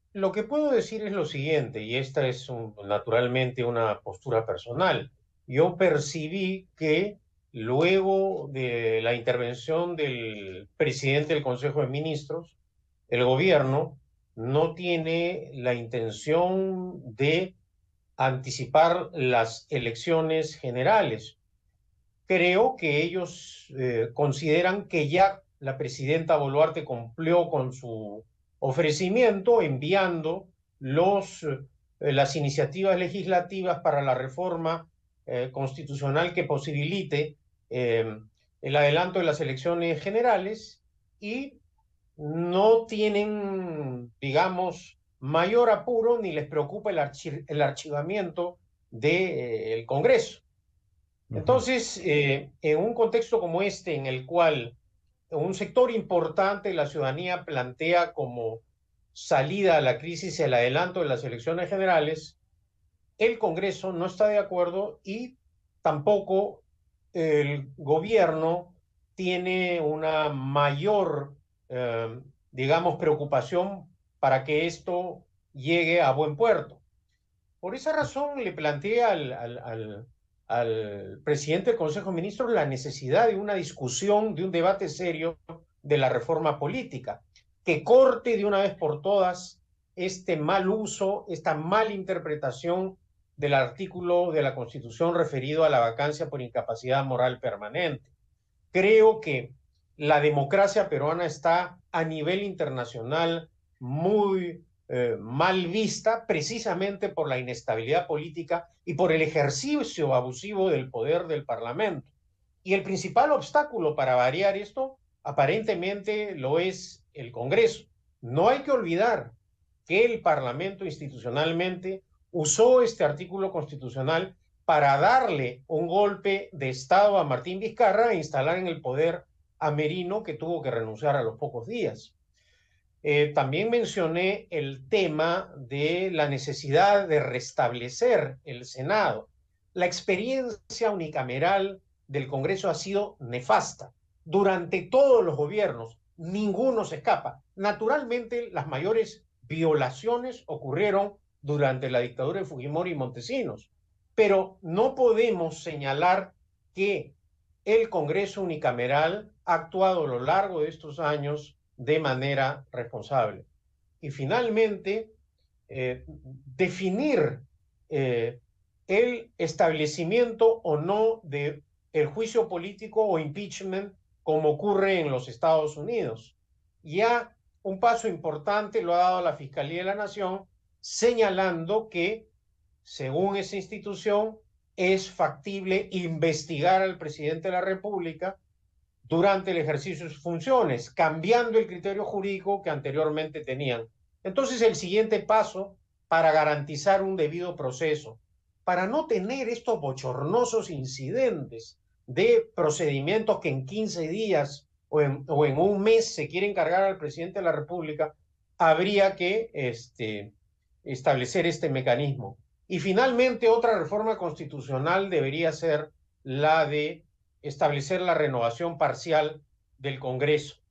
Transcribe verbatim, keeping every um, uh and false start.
Lo que puedo decir es lo siguiente, y esta es un- naturalmente una postura personal. Yo percibí que luego de la intervención del presidente del Consejo de Ministros, el gobierno no tiene la intención de anticipar las elecciones generales. Creo que ellos eh, consideran que ya la presidenta Boluarte cumplió con su ofrecimiento enviando los, eh, las iniciativas legislativas para la reforma eh, constitucional que posibilite eh, el adelanto de las elecciones generales y no tienen, digamos, mayor apuro ni les preocupa el, archi el archivamiento del Congreso. Ujú. Entonces, eh, en un contexto como este, en el cual un sector importante de la ciudadanía plantea como salida a la crisis el adelanto de las elecciones generales, el Congreso no está de acuerdo y tampoco el gobierno tiene una mayor, eh, digamos, preocupación para que esto llegue a buen puerto. Por esa razón le planteé al, al, al, al presidente del Consejo de Ministros la necesidad de una discusión, de un debate serio de la reforma política, que corte de una vez por todas este mal uso, esta mala interpretación del artículo de la Constitución referido a la vacancia por incapacidad moral permanente. Creo que la democracia peruana está a nivel internacional muy eh, mal vista precisamente por la inestabilidad política y por el ejercicio abusivo del poder del Parlamento. Y el principal obstáculo para variar esto aparentemente lo es el Congreso. No hay que olvidar que el Parlamento institucionalmente usó este artículo constitucional para darle un golpe de Estado a Martín Vizcarra e instalar en el poder a Merino, que tuvo que renunciar a los pocos días. Eh, también mencioné el tema de la necesidad de restablecer el Senado. La experiencia unicameral del Congreso ha sido nefasta. Durante todos los gobiernos, ninguno se escapa. Naturalmente, las mayores violaciones ocurrieron durante la dictadura de Fujimori y Montesinos, pero no podemos señalar que el Congreso unicameral ha actuado a lo largo de estos años de manera responsable. Y finalmente, eh, definir eh, el establecimiento o no de el juicio político o impeachment como ocurre en los Estados Unidos. Ya un paso importante lo ha dado la Fiscalía de la Nación, señalando que, según esa institución, es factible investigar al presidente de la República durante el ejercicio de sus funciones, cambiando el criterio jurídico que anteriormente tenían. Entonces, el siguiente paso para garantizar un debido proceso, para no tener estos bochornosos incidentes de procedimientos que en quince días o en, o en un mes se quieren cargar al presidente de la República, habría que este, establecer este mecanismo. Y finalmente, otra reforma constitucional debería ser la de establecer la renovación parcial del Congreso.